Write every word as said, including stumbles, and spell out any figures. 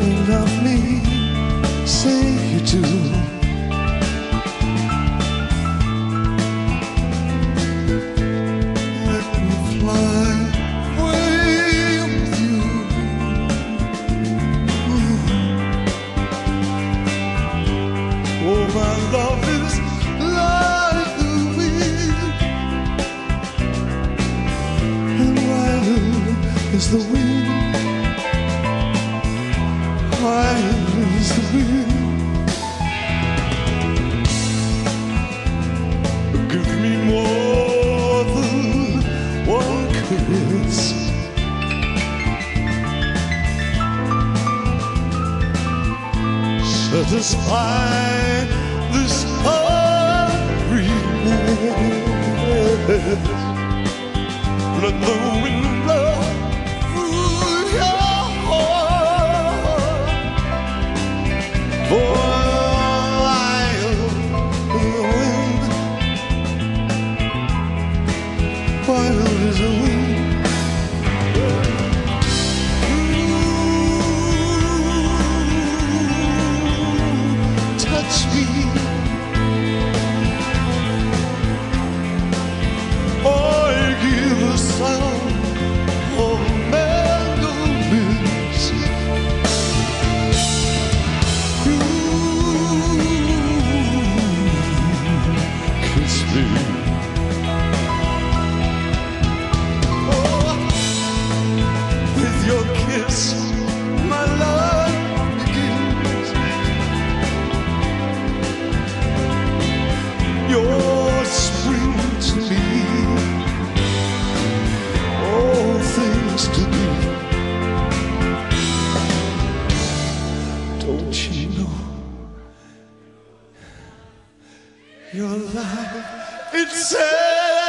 you love me, say you do. Let me fly away with you. Oh, my love is like the wind, and wild is the wind. Wild is the wind. Give me more than one kiss. Satisfy this hungry wind. Let the wind blow through your heart. For wild is the wind, wild is the wind. Touch me, or give the sound of mandolins. You kiss me, oh, with your kiss, my love begins. You're spring to me, all things to be. Don't you know your life itself?